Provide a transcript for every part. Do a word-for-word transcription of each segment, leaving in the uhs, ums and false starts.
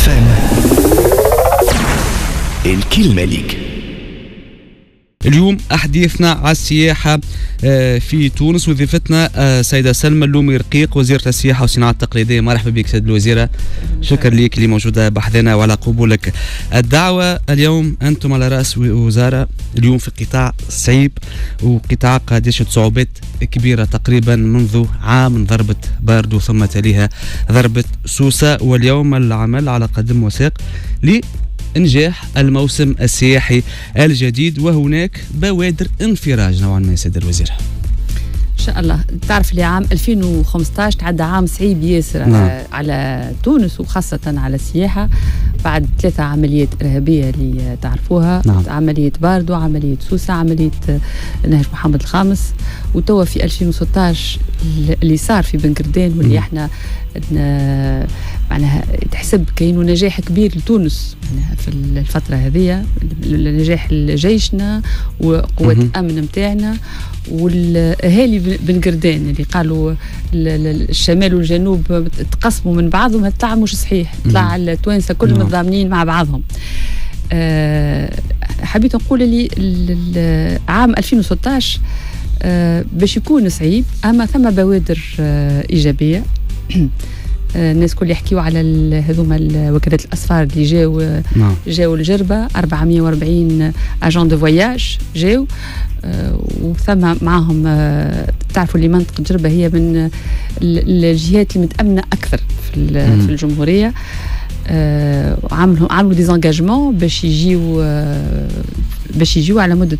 اف ام الكلمة ليك. اليوم أحديثنا على السياحة في تونس، وضيفتنا سيدة سلمى اللومي رقيق، وزيرة السياحة والصناعة التقليدية. مرحبا بك سيدة الوزيرة، شكرا لك اللي موجودة بحذنا وعلى قبولك الدعوة. اليوم أنتم على رأس وزارة اليوم في قطاع صعيب، وقطاع قد يشهد صعوبات كبيرة تقريبا منذ عام، ضربة باردو ثم تليها ضربة سوسة، واليوم العمل على قدم وساق ل إنجاح الموسم السياحي الجديد، وهناك بوادر انفراج نوعا ما سيد الوزير. إن شاء الله. تعرف لي عام ألفين وخمسطاش تعدى عام صعيب ياسر نعم. على تونس وخاصة على السياحة، بعد ثلاثة عمليات إرهابية اللي تعرفوها نعم. عملية باردو، عملية سوسة، عملية نهج محمد الخامس، وتوا في ألفين وستطاش اللي صار في بنكردان، واللي احنا معناها تحسب كأنه نجاح كبير لتونس معناها في الفترة هذه، نجاح جيشنا وقوة الأمن متاعنا والاهالي بنكردان اللي قالوا الشمال والجنوب تقسموا من بعضهم. هالطلع مش صحيح، طلع التوانسه كلهم متضامنين مع بعضهم. أه حبيت نقول لي عام ألفين وستطاش أه باش يكون صعيب، اما ثم بوادر أه ايجابيه. الناس كل يحكيوا على هذوما وكالات الاسفار اللي جاوا نعم. جاوا الجربه أربعمية وأربعين اجون دو فواياج جاوا، أه وثم معهم أه تعرفوا اللي منطقه جربه هي من الجهات المتامنه اكثر في, في الجمهوريه. أه عملوا عملوا ديزانجاجمون باش يجيو أه باش يجيو على مده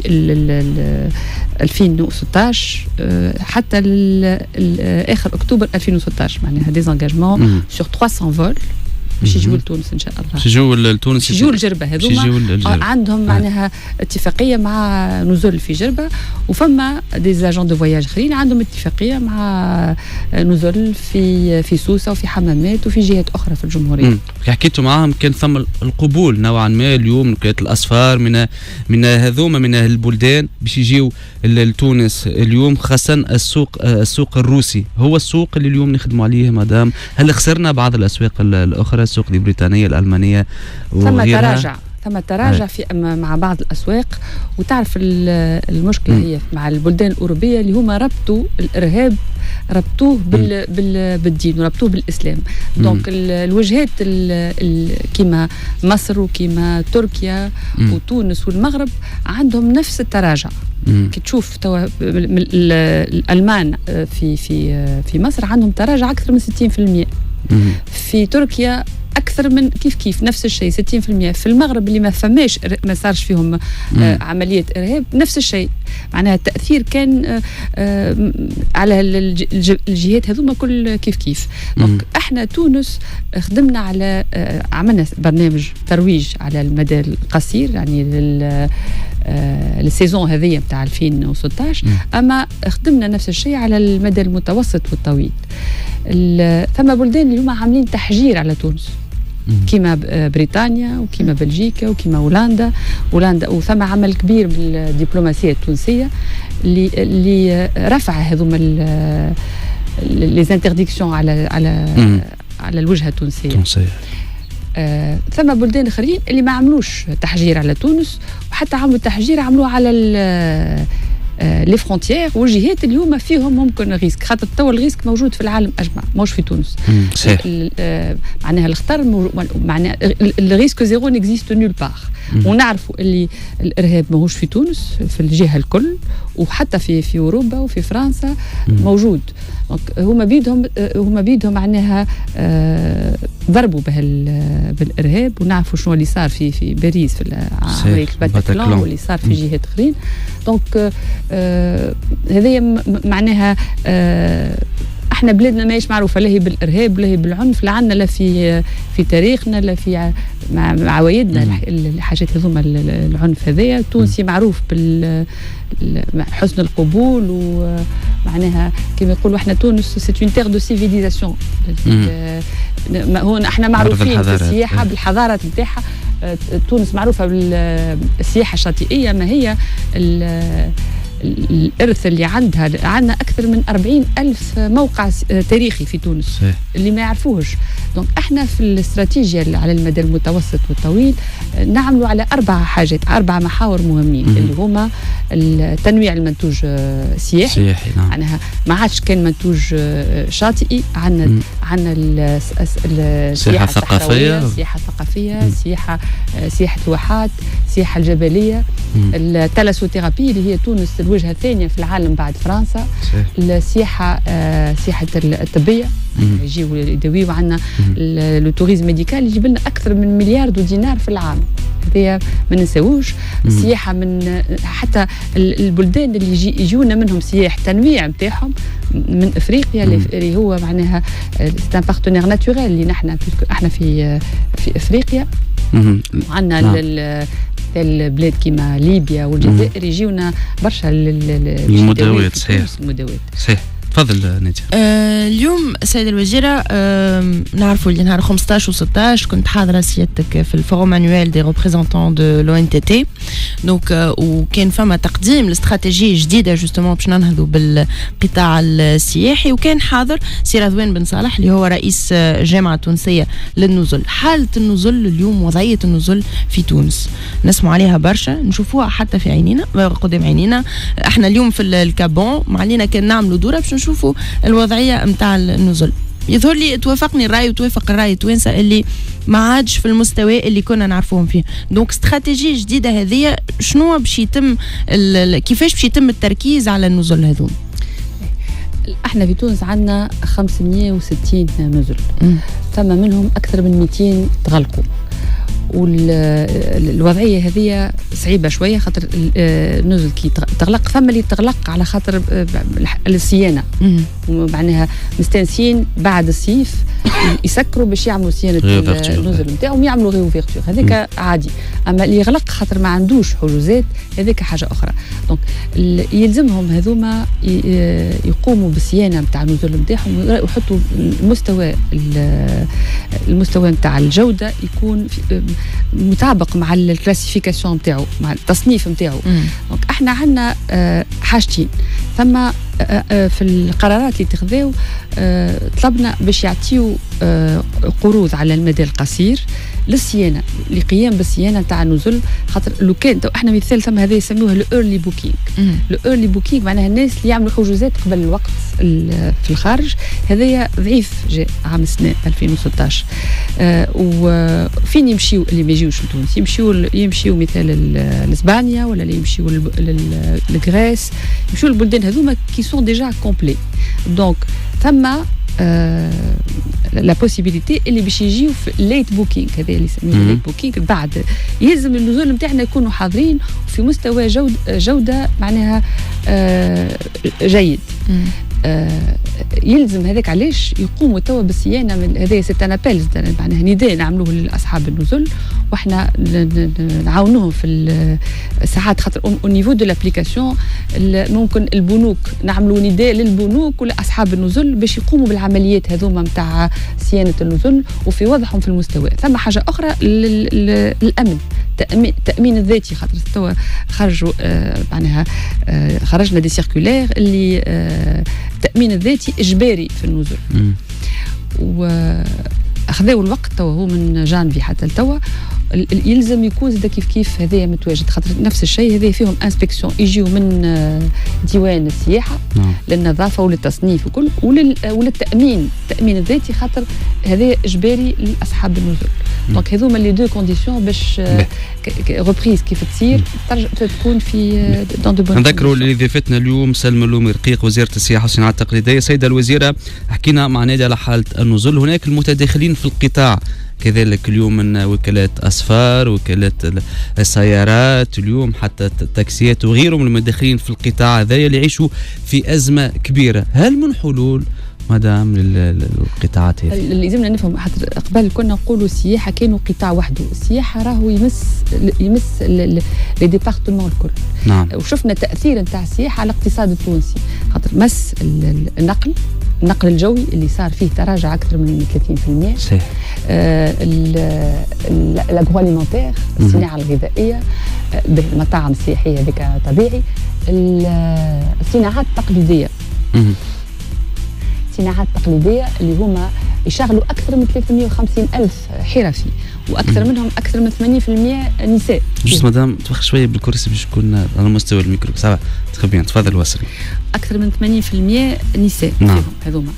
ألفين وستطاش أه حتى اخر اكتوبر ألفين وستطاش، معناها ديزانجاجمون سور ثلاثمية فول باش يجيو لتونس ان شاء الله. باش يجيو لتونس، يجيو الجربه هذوما عندهم آه. معناها اتفاقيه مع نزول في جربه، وفما دي زاجون دو فواياج اخرين عندهم اتفاقيه مع نزول في في سوسه وفي حمامات وفي جهات اخرى في الجمهوريه. حكيتوا معاهم كان ثم القبول نوعا ما اليوم وكالات الاسفار من من هذوما من البلدان باش يجيو لتونس اليوم، خاصه السوق السوق الروسي هو السوق اللي اليوم نخدموا عليه مدام. هل خسرنا بعض الاسواق الاخرى، السوق البريطانيه الالمانيه وغيرها؟ ثم تراجع ثم تراجع في مع بعض الاسواق. وتعرف المشكله م. هي مع البلدان الاوروبيه اللي هما ربطوا الارهاب، ربطوه بال بال بالدين وربطوه بالاسلام. دونك الوجهات كيما مصر وكيما تركيا م. وتونس والمغرب عندهم نفس التراجع. مم. كي تشوف توا الالمان في في في مصر عندهم تراجع اكثر من ستين بالمئة، مم. في تركيا اكثر من كيف كيف نفس الشيء ستين بالمئة، في المغرب اللي ما فماش ما صارش فيهم آه عمليه ارهاب نفس الشيء. معناها التاثير كان آه آه على الجهات هذوما كل كيف كيف. دونك احنا تونس خدمنا على آه عملنا برنامج ترويج على المدى القصير، يعني لل آه السيزون هذه بتاع ألفين وستطاش، اما خدمنا نفس الشيء على المدى المتوسط والطويل. ثم بلدان اللي هما عاملين تحجير على تونس كيما بريطانيا وكيما بلجيكا وكيما هولندا هولندا وثم عمل كبير بالدبلوماسيه التونسيه اللي اللي رفع هذوما لي زانترديكسيون على على مم. على الوجهه التونسيه. تونسيه. آه ثم بلدان اخرين اللي ما عملوش تحجير على تونس، وحتى عملوا تحجير عملوه على آه لي فرونتيير والجهات اللي هما فيهم ممكن ريسك، خاطر توا الريسك موجود في العالم اجمع مش في تونس. آه معناها الخطر مو... معناها الريسك زيرو نيكزيست نول بار. ونعرفوا اللي الارهاب ماهوش في تونس، في الجهه الكل، وحتى في في اوروبا وفي فرنسا مم. موجود. هما بيدهم هما بيدهم معناها آه ضربوا بالارهاب، ونعرفوا شنو اللي صار في في باريس في عمليه الباتاكلون واللي صار في جهات اخرين. دونك آه هذه معناها آه احنا بلادنا ماهيش معروفه لا هي بالارهاب لا هي بالعنف، لا عندنا لا في في تاريخنا لا في مع عوايدنا الحاجات هذوما العنف هذايا. التونسي معروف بال حسن القبول، ومعناها كما يقولوا احنا تونس سي اون تير دو سيفيليزاسيون. هون احنا معروفين بالسياحه بالحضاره نتاعها. تونس معروفه بالسياحه الشاطئيه، ما هي الإرث اللي عندها. عندنا أكثر من أربعين ألف موقع تاريخي في تونس صحيح. اللي ما يعرفوهش. دونك احنا في الاستراتيجية على المدى المتوسط والطويل نعملوا على أربع حاجات، أربع محاور مهمين م- اللي هما التنويع المنتوج السياحي سياحي نعم. معناها ما عادش كان منتوج شاطئي، عندنا عندنا السياحة الثقافية، السياحة الثقافية، السياحة سياحة الواحات، السياحة الجبلية، التلاسوثيرابي اللي هي تونس الوجهة الثانية في العالم بعد فرنسا، السياحة سياحة الطبية يجيو يداويو عندنا، التوريزم ميديكال يجيب لنا أكثر من مليار دينار في العام، هذه ما ننساوش. السياحة من حتى البلدان اللي يجي يجونا منهم سياح تنويع نتاعهم من افريقيا اللي هو معناها سي ان بارتنير ناتوريل اللي نحن احنا في في افريقيا عندنا البلاد كيما ليبيا والجزائر يجيونا برشا المداوات صحيح المداوات صحيح. تفضل نادية. آه اليوم السيدة الوزيرة آه نعرفوا اللي نهار خمسطاش وستطاش كنت حاضرة سيادتك في الفورم انويل دي ريبريزونتون دو لو ان تي تي دونك آه وكان فما تقديم لاستراتيجية جديدة جوستومون باش ننهضوا بالقطاع السياحي، وكان حاضر سي رضوان بن صالح اللي هو رئيس الجامعة التونسية للنزل. حالة النزل اليوم، وضعية النزل في تونس نسمع عليها برشا، نشوفوها حتى في عينينا قدام عينينا. احنا اليوم في الكابون معلينا كان نعملوا دورة باش نشوفوا الوضعية متاع النزل. يظهر لي توافقني الرأي وتوافق الرأي التوانسة اللي ما عادش في المستوى اللي كنا نعرفوهم فيه. دونك استراتيجية جديدة هذه شنو باش يتم كيفاش باش يتم التركيز على النزل هذون؟ احنا في تونس عندنا خمسمية وستين نزل، ثم منهم أكثر من مئتين تغلقوا، والوضعيه هذه صعيبه شويه خاطر النزل كي تغلق ثم اللي تغلق على خاطر الصيانه، معناها مستانسين بعد الصيف يسكروا باش يعملوا صيانه النزل نتاعهم يعملوا ريوفيرتور، هذاك عادي. اما اللي يغلق خاطر ما عندوش حجوزات هذاك حاجه اخرى. دونك يلزمهم هذوما يقوموا بالصيانه نتاع النزل نتاعهم ويحطوا المستوى المستوى نتاع الجوده يكون مطابق مع الكلاسيفيكاسيون نتاعو، مع التصنيف نتاعو. دونك احنا عندنا حاجتين، ثم في القرارات اللي اتخذوا طلبنا باش يعطيو قروض على المدى القصير للصيانه، لقيام بالصيانه نتاع النزل. خاطر لو كان احنا مثال ثم هذا يسموه الايرلي بوكينغ. الايرلي بوكينغ معناها الناس اللي يعملوا حجوزات قبل الوقت في الخارج، هذايا ضعيف جاء عام السنه ألفين وستطاش. آه وفين يمشيو اللي ما يجيوش لتونس؟ يمشيو يمشيو مثال لاسبانيا ولا اللي يمشيو لغريس، يمشيو البلدان هذوما كي سون ديجا كومبلي. دونك ثم آه لا بوسيبيليتي اللي باش يجيو في ليت بوكينغ، هذا اللي يسموه ليت بوكينغ. بعد يلزم النزول نتاعنا يكونوا حاضرين في مستوى جودة, جودة معناها آه جيد. آه يلزم هذاك علاش يقوموا توا بالصيانه من هذا سيت ان ابيل معناها نداء نعملوه لاصحاب النزل، واحنا نعاونوهم في الساعات خاطر او نيفو دو لابليكاسيون. ممكن البنوك نعملوا نداء للبنوك ولاصحاب النزل باش يقوموا بالعمليات هذوما نتاع صيانه النزل وفي وضعهم في المستوى. ثم حاجه اخرى الامن، التامين التامين الذاتي. خاطر توا خرجوا آه معناها آه خرجنا دي سيركولير اللي آه التامين الذاتي اجباري في النزل، واخذوا الوقت توا هو من جانفي حتى لتوا يلزم يكون زاد كيف كيف هذايا متواجد. خاطر نفس الشيء هذايا فيهم انسبكسيون يجيو من ديوان السياحه للنظافه وللتصنيف وكل وللتامين التامين الذاتي، خاطر هذايا اجباري لاصحاب النزل. دونك هذوما لي دو كونديسيون باش ريبريز كيف تصير تكون في دون دو بون. نذكروا اللي ضيفتنا اليوم سلمى اللومي رقيق وزيره السياحه والصناعه التقليديه. سيده الوزيره، حكينا مع نادي على حاله النزل. هناك المتداخلين في القطاع كذلك اليوم من وكالات أسفار، وكالات السيارات، اليوم حتى التاكسيات وغيرهم من المداخلين في القطاع هذا اللي يعيشوا في أزمة كبيرة. هل من حلول مدام للقطاعات هذه؟ اللي لازمنا نفهم، حتى قبل كنا نقولوا السياحة كانوا قطاع وحده، السياحة راهو يمس يمس لي ديبارتمون الكل. نعم. وشفنا تأثير نتاع السياحة على الاقتصاد التونسي، خاطر مس النقل النقل الجوي اللي صار فيه تراجع اكثر من ثلاثين بالمئة. صحيح. الاغرواليمونتير الصناعه الغذائيه، المطاعم السياحيه هذيك طبيعي. الصناعات التقليديه. الصناعات التقليديه اللي هما يشغلوا اكثر من ثلاثمئة وخمسين ألف حرفي، واكثر مم. منهم اكثر من ثمانين بالمئة نساء. جست مدام تبخ شويه بالكرسي باش يكون على مستوى الميكرو. صافا تخبيان تفضل وصلي. اكثر من ثمانين بالمئة نساء نعم. فيهم هذوما.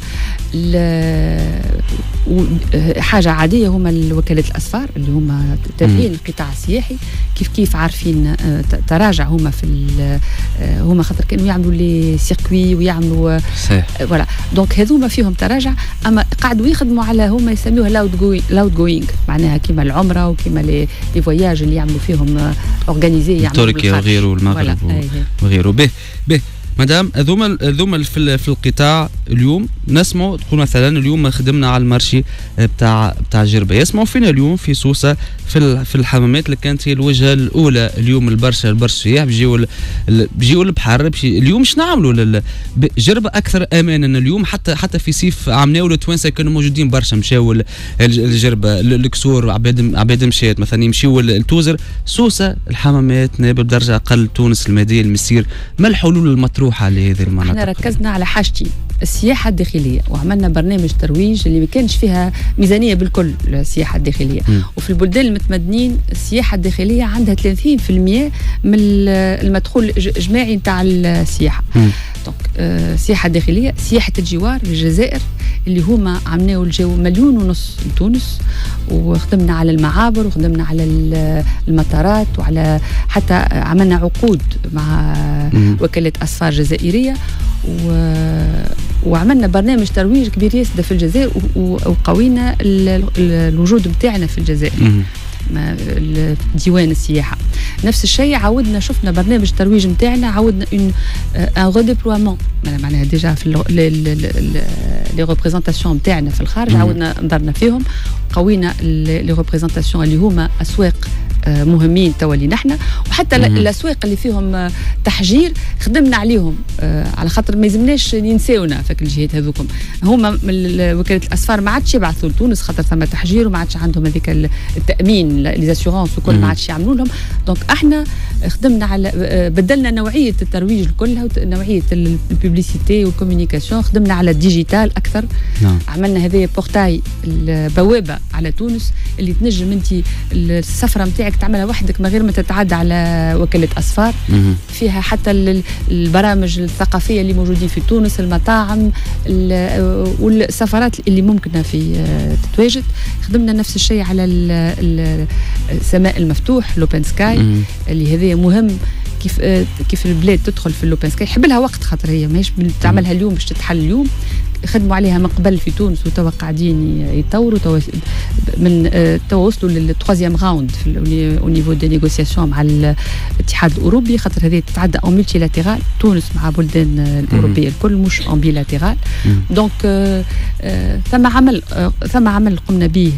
حاجه عاديه هما وكاله الاسفار اللي هما تابعين القطاع السياحي، كيف كيف عارفين تراجع هما في هما خاطر كانوا يعملوا لي سيركوي ويعملوا فوالا. دونك هذوما فيهم تراجع، اما قاعدوا يخدموا على هما يسموها لاود جوينغ لاود جوينغ معناها كيما العمره وكيما لي لي فواياج اللي يعملوا فيهم اورغانيزي يعملوا تركيا وغيره والمغرب وغيره. به به مدام هذوما هذوما في, في القطاع اليوم نسمعوا تقول مثلا اليوم خدمنا على المارشي بتاع بتاع جربه، يسمعوا فينا اليوم في سوسه في في الحمامات اللي كانت هي الوجهه الاولى اليوم البرشا البرشا سياح بيجيو بيجيو البحر بيجي اليوم شنو نعملوا جربه اكثر امانا اليوم. حتى حتى في صيف عمناو التوانسه كانوا موجودين برشا مشاو الجربه الكسور عباد عباد مشات مثلا يمشيو التوزر سوسه الحمامات نابل بدرجه اقل تونس المدينه المسير. ما الحلول المطروحه لهذه المناطق؟ احنا ركزنا على حاجتين، السياحه الداخليه وعملنا برنامج ترويج اللي ما كانش فيها ميزانيه بالكل السياحه الداخليه. م. وفي البلدان المتمدنين السياحه الداخليه عندها ثلاثين بالمئة من المدخول الجماعي نتاع السياحه. دونك السياحه الداخليه سياحه الجوار الجزائر اللي هما عملوا الجو مليون ونص لتونس، وخدمنا على المعابر وخدمنا على المطارات وعلى حتى عملنا عقود مع م. وكاله اسفار جزائريه و... وعملنا برنامج ترويج كبير ياسر في الجزائر وقوينا الوجود بتاعنا في الجزائر ديوان السياحه. نفس الشيء عاودنا شفنا برنامج ترويج نتاعنا عاودنا ان ان ريديبلويمون معناها ديجا في لي ريبريزونطاسيون نتاعنا في الخارج عاودنا نظرنا فيهم قوينا لي ريبريزونطاسيون اللي هما اسواق مهمين تولي نحن، وحتى الاسواق اللي فيهم تحجير خدمنا عليهم على خاطر ما يلزمناش ينساونا فك الجهات هذوكم. هما وكاله الاسفار ما عادش يبعثوا لتونس خاطر ثم تحجير وما عادش عندهم هذيك التامين لي زاسيورونس وكل ما عادش يعملوا لهم. دونك احنا خدمنا على بدلنا نوعيه الترويج كلها ونوعيه الببليسيتي والكوميونيكاسيون، خدمنا على الديجيتال اكثر. نعم. عملنا هذه بورتاي البوابه على تونس اللي تنجم انت السفره نتاعك تعملها وحدك من غير ما تتعدى على وكاله اسفار. مم. فيها حتى البرامج الثقافيه اللي موجودين في تونس، المطاعم والسفرات اللي ممكنه في تتواجد. خدمنا نفس الشيء على السماء المفتوح لوبن سكاي اللي هذا مهم. كيف كيف البلاد تدخل في اللوبن سكاي يحب لها وقت خاطر هي ماهيش تعملها اليوم باش تتحل اليوم. خدموا عليها من قبل في تونس وتوا قاعدين يطوروا توا من توا وصلوا للتروازيام راوند في او نيفو دي نيغوسياسيون مع الاتحاد الاوروبي خاطر هذه تتعدى او ملتي لاتيرال تونس مع بلدان الاوروبيه الكل مش اون بي لاتيرال. دونك ثم عمل ثم عمل قمنا به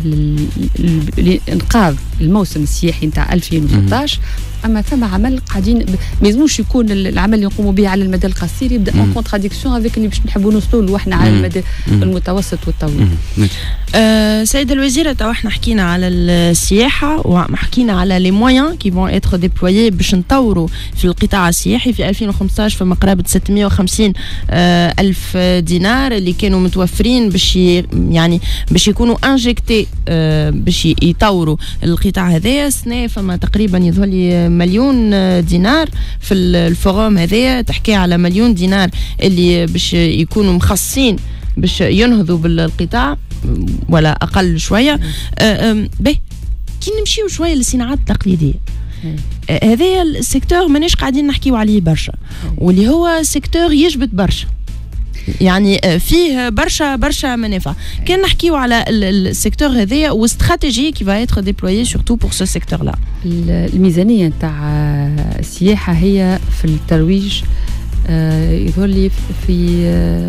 لانقاذ الموسم السياحي نتاع ألفين وستة عشر. اما ثم عمل قاعدين ما يلزموش يكون العمل اللي نقوموا به على المدى القصير يبدا اون كونتراديكسيون هذاك اللي باش نحبوا نوصلوا له واحنا على المدى المتوسط والطويل. أه سيدة الوزيرة تو احنا حكينا على السياحة وحكينا على لي مويان كي فون اتر ديبلويي باش نطوروا في القطاع السياحي. في ألفين وخمسة عشر فما قرابة ستمئة وخمسين أه ألف دينار اللي كانوا متوفرين باش يعني باش يكونوا انجكتي أه باش يطوروا القطاع هذايا. السنة فما تقريبا يظهر لي مليون دينار في الفوروم هذايا، تحكي على مليون دينار اللي باش يكونوا مخصصين باش ينهضوا بالقطاع ولا اقل شويه. به كي نمشيو شويه للصناعات التقليديه هذايا السيكتور ماناش قاعدين نحكيو عليه برشا واللي هو سيكتور يجبد برشا يعني فيه برشا برشا منافع. كان نحكيو على السيكتور هذايا واستراتيجي كي فا اتر ديبلويي سورتو بور سو سيكتور لا. الميزانيه نتاع السياحه هي في الترويج يظهر لي في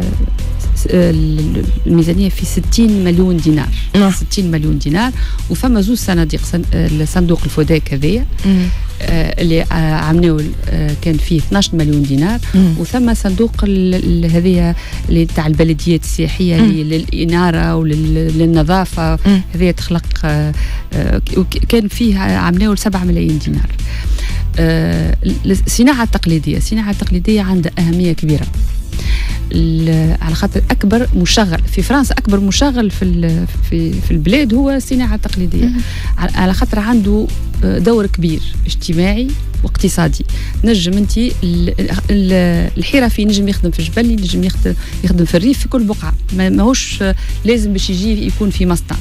الميزانيه في ستين مليون دينار. أه. ستين مليون دينار وفما زوج صناديق صندوق الفوداك هذايا اللي عملناه كان فيه اثناش مليون دينار. مم. وثم صندوق هذه اللي تاع البلديات السياحيه للاناره وللنظافه هذه تخلق كان فيه عملناه سبعة ملايين دينار. آه الصناعة التقليدية الصناعة التقليدية عندها أهمية كبيرة، على خاطر اكبر مشغل في فرنسا، اكبر مشغل في في في البلاد هو الصناعه التقليديه، على خاطر عنده دور كبير اجتماعي واقتصادي. نجم انت الحرفي نجم يخدم في جبل، نجم يخدم يخدم في الريف، في كل بقعه، ماهوش لازم باش يجي يكون في مصنع.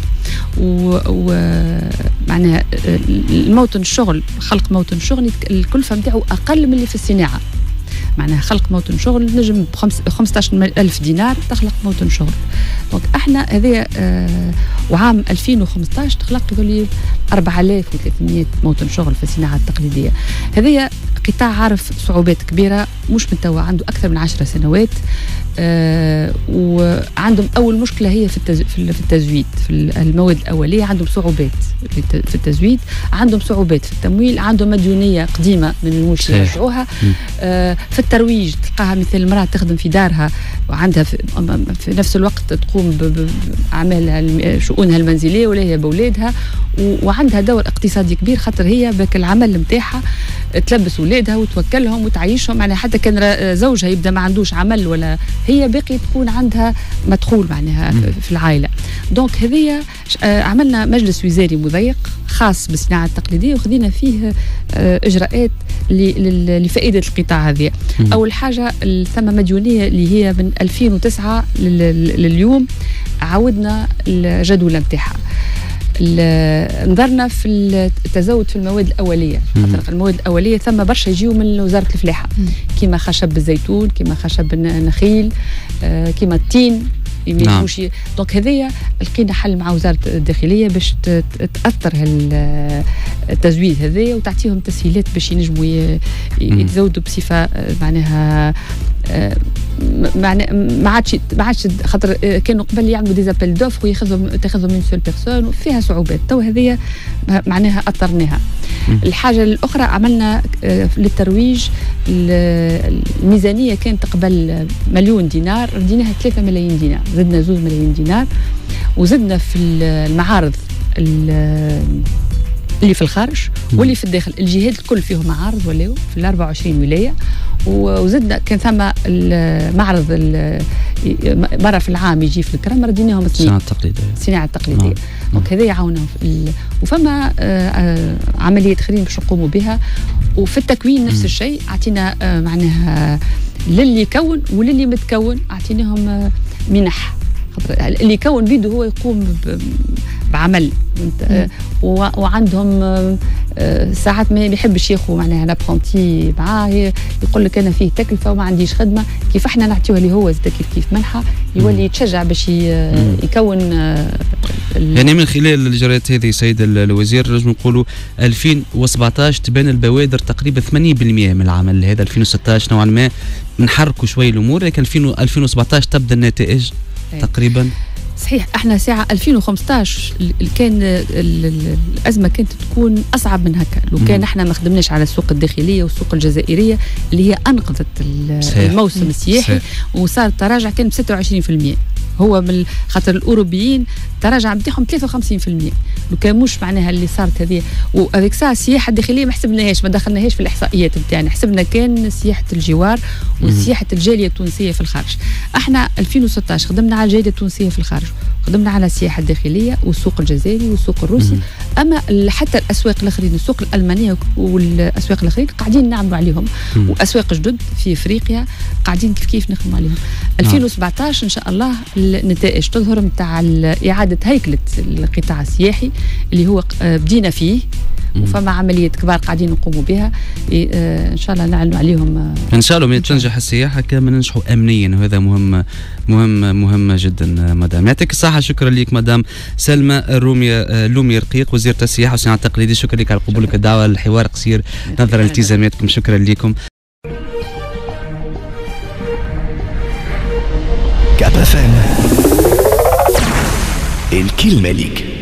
ومعناها الموطن الشغل، خلق موطن شغل الكلفه نتاعو اقل من اللي في الصناعه. معناها خلق موطن شغل نجم ب خمسطاش ألف دينار تخلق موطن شغل. دونك احنا هذا آه وعام ألفين وخمسطاش تخلق يقول أربعة آلاف وثلاثمئة موطن شغل في الصناعه التقليديه. هذا قطاع عارف صعوبات كبيره، مش من توا، عنده اكثر من عشر سنوات. آه وعندهم اول مشكله هي في التز... في التزويد، في المواد الاوليه عندهم صعوبات في التزويد، عندهم صعوبات في التمويل، عندهم مديونيه قديمه من الموش يرجعوها. آه في الترويج تلقاها مثل المراه تخدم في دارها وعندها في, في نفس الوقت تقوم باعمالها شؤونها المنزليه ولا هي باولادها، وعندها دور اقتصادي كبير، خاطر هي باك العمل نتاعها تلبس اولادها وتوكلهم وتعيشهم. معناها حتى كان زوجها يبدا ما عندوش عمل ولا هي باقي تكون عندها مدخول معناها في العائله. دونك هذه عملنا مجلس وزاري مضيق خاص بالصناعه التقليديه وخذينا فيه اجراءات لفائده القطاع هذا. اول حاجه ثم مديونيه اللي هي من ألفين وتسعة لليوم، عودنا الجدول نتاعها. نظرنا في التزود في المواد الاوليه، خاطر المواد الاوليه ثم برشا يجيو من وزاره الفلاحه، كيما خشب الزيتون، كيما خشب النخيل، كيما التين. نعم. دونك هذايا لقينا حل مع وزاره الداخليه باش تاثر التزويد هذايا وتعطيهم تسهيلات باش ينجموا يتزودوا بصفه معناها ما عادش ما عادش خاطر كانوا قبل يعملوا ديزابيل دوف وياخذوا تاخذوا من سول بيرسون وفيها صعوبات. تو هذه معناها اثرناها. الحاجه الاخرى عملنا للترويج، الميزانيه كانت قبل مليون دينار رديناها ثلاثة ملايين دينار، زدنا زوج ملايين دينار. وزدنا في المعارض اللي في الخارج واللي في الداخل، الجهات الكل فيهم معارض ولاو في الأربعة وعشرين ولايه. وزدنا كان ثم المعرض مره في العام يجي في الكرم، رديناهم اثنين الصناعه التقليديه الصناعه التقليديه. دونك هذا يعاونهم. وفما عمليه اخرين باش نقوموا بها. وفي التكوين نفس الشيء، اعطينا معناها للي يكون وللي متكون اعطيناهم منح، اللي يكون بيده هو يقوم بعمل وعندهم ساعات ما يحبش ياخذ معناها لابرونتي معاه، يقول لك انا فيه تكلفه وما عنديش خدمه، كيف احنا نعطيوه اللي هو زاد كيف كيف منحه يولي يتشجع باش يكون. يعني من خلال الاجراءات هذه سيد الوزير نجم نقولوا ألفين وسبعطاش تبان البوادر تقريبا ثمانين بالمئة من العمل هذا. ألفين وستطاش نوعا ما نحركوا شوي الامور، لكن ألفين وسبعطاش تبدا النتائج تقريبا. صحيح، احنا ساعه ألفين وخمسطاش كان الازمه كانت تكون اصعب من هكا، لو كان احنا ما خدمناش على السوق الداخليه والسوق الجزائريه اللي هي انقذت الموسم السياحي، وصار تراجع كان ب ستة وعشرين بالمئة. هو من خاطر الاوروبيين تراجع نتاعهم ثلاثة وخمسين بالمئة، لو كان مش معناها اللي صارت هذه. وهذيك الساعه السياحه الداخليه ما حسبناهاش، ما دخلناهاش في الاحصائيات نتاعنا، حسبنا كان سياحه الجوار وسياحه الجاليه التونسيه في الخارج. احنا ألفين وستطاش خدمنا على الجاليه التونسيه في الخارج، خدمنا على السياحه الداخليه والسوق الجزائري والسوق الروسي. اما حتى الاسواق الاخرين، السوق الالمانيه والاسواق الاخرين قاعدين نعملوا عليهم، واسواق جدد في افريقيا قاعدين كيف كيف نخدموا عليهم. ألفين وسبعطاش ان شاء الله النتائج تظهر نتاع اعاده هيكله القطاع السياحي اللي هو بدينا فيه، وفما عمليات كبار قاعدين نقوموا بها. ان شاء الله نعلنوا عليهم ان شاء الله. من تنجح السياحه كما ننجحوا امنيا، وهذا مهم مهم مهم جدا. مدام يعطيك الصحه، شكرا لك مدام سلمى الرومي اللومي رقيق وزيره السياحه والصناعه التقليديه. شكرا لك على قبولك الدعوه للحوار قصير نظرا لالتزاماتكم. شكرا لكم. كاب اف ام الكلمه ليك.